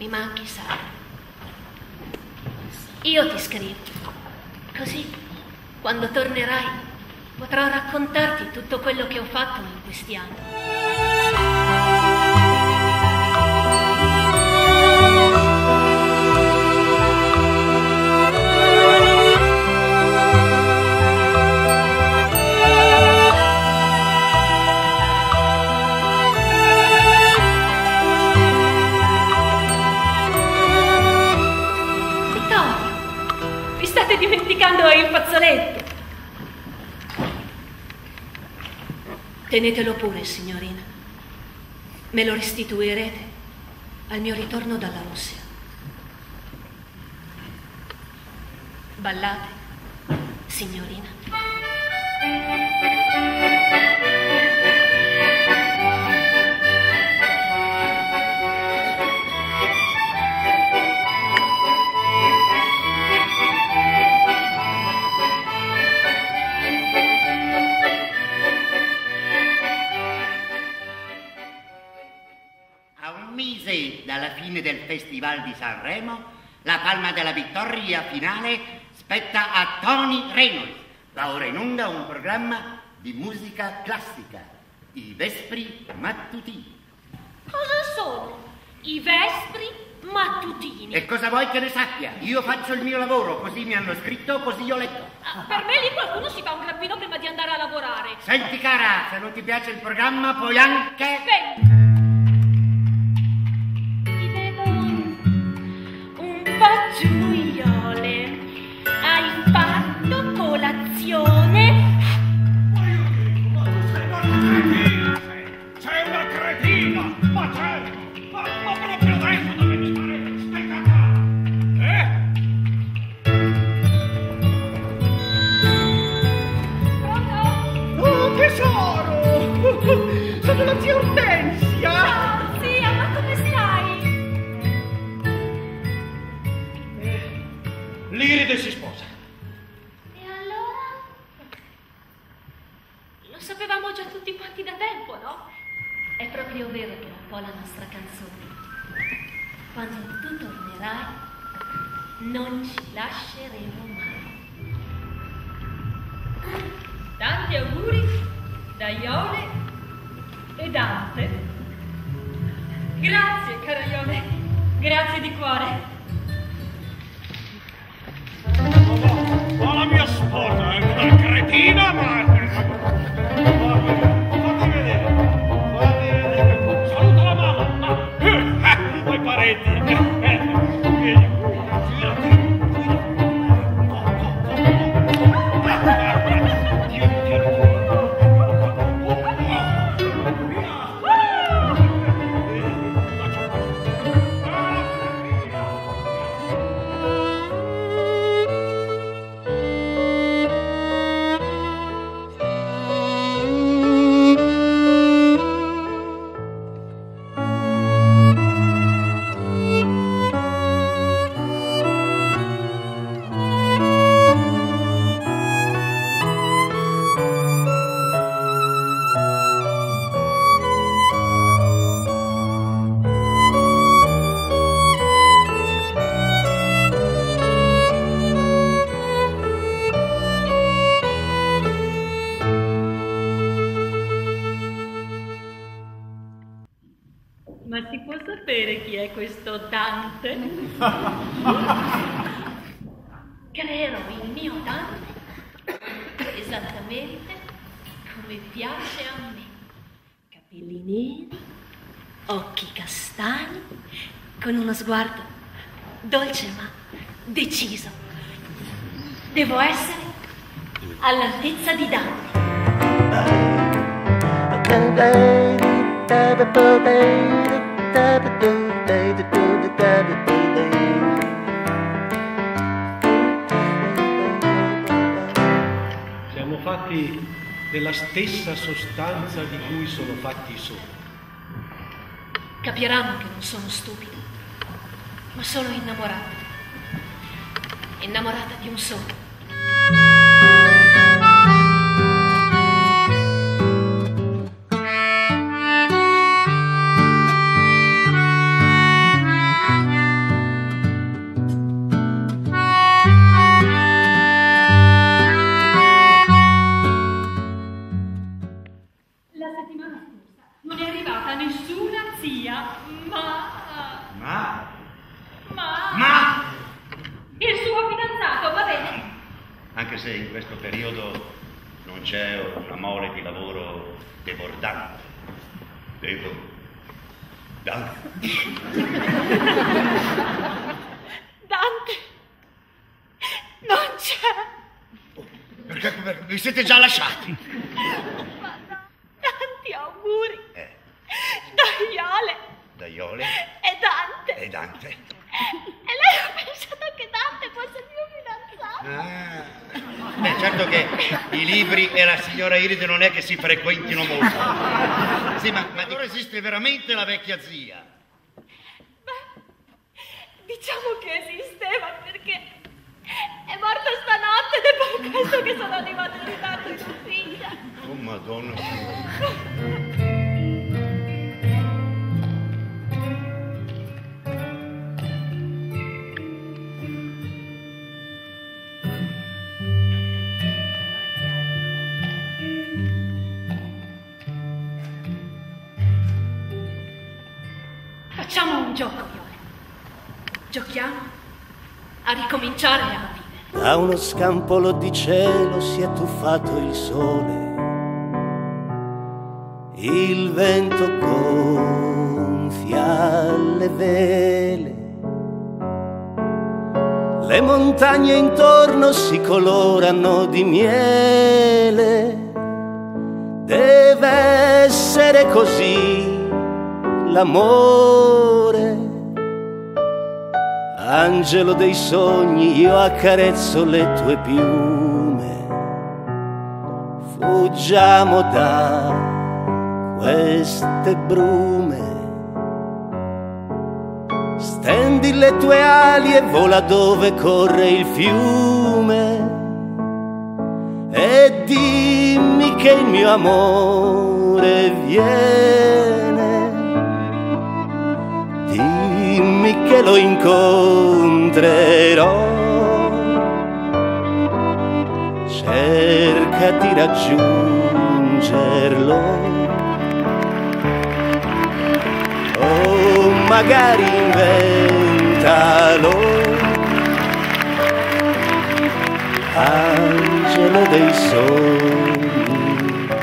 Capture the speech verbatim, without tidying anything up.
mi manchi, sai. Io ti scrivo, così quando tornerai potrò raccontarti tutto quello che ho fatto in questi anni. State dimenticando il fazzoletto. Tenetelo pure, signorina. Me lo restituirete al mio ritorno dalla Russia. Ballate, signorina. Dalla fine del Festival di Sanremo, la palma della vittoria finale spetta a Tony Reynolds. Va ora in onda un programma di musica classica, i Vespri Mattutini. Cosa sono i Vespri Mattutini? E cosa vuoi che ne sappia? Io faccio il mio lavoro, così mi hanno scritto, così ho letto. Ah, per me lì qualcuno si fa un grappino prima di andare a lavorare. Senti cara, se non ti piace il programma puoi anche... Senti. Fagiuiole, hai fatto colazione? Ma io dico, ma tu sei una cretina! Sei una cretina! Ma certo! Ma, ma proprio adesso dovevi stare spiegata! Eh? Pronto? Oh, tesoro! Sono la zia Ortensia! Ciao, zia, ma come stai? L'Iride si sposa. E allora? Lo sapevamo già tutti quanti da tempo, no? È proprio vero che è un po' la nostra canzone. Quando tu tornerai, non ci lasceremo mai. Tanti auguri da Ione e Dante. Grazie, cara Ione. Grazie di cuore. Ma la mia sposa è una cretina, ma... Fatti vedere, fatti vedere. Saluta la mamma. Eh, poi parenti. Eh, vieni. Ma si può sapere chi è questo Dante? Creerò il mio Dante esattamente come piace a me. Capelli neri, occhi castani, con uno sguardo dolce ma deciso. Devo essere all'altezza di Dante. Siamo fatti della stessa sostanza di cui sono fatti i sogni. Capiranno che non sono stupida, ma sono innamorata. Innamorata di un sogno. anche se in questo periodo non c'è una mole di lavoro debordante. Devo... Dante. Dante non c'è. Perché, perché vi siete già lasciati? Ma no, tanti auguri. Eh. Daiole. Daiole. E Dante. E Dante. E lei ha pensato che Dante fosse il mio fidanzato. Ah. Beh, certo che i libri e la signora Iride non è che si frequentino molto. Sì, ma, ma allora esiste veramente la vecchia zia? Beh, diciamo che esisteva perché è morta stanotte ed è per questo che sono arrivata in ritardo in ufficio. Oh, Madonna. Facciamo un gioco, Iole. Giochiamo a ricominciare a vivere. Da uno scampolo di cielo si è tuffato il sole, il vento gonfia le vele, le montagne intorno si colorano di miele. Deve essere così l'amore, angelo dei sogni, io accarezzo le tue piume. Fuggiamo da queste brume, stendi le tue ali e vola dove corre il fiume, e dimmi che il mio amore viene, dimmi che lo incontrerò, cerca di raggiungerlo, o magari inventalo, angelo dei sogni.